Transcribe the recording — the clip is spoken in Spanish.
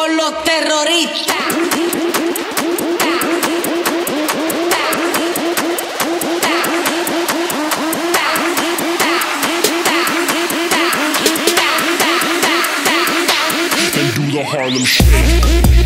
con los terroristas. And do the Harlem Shake.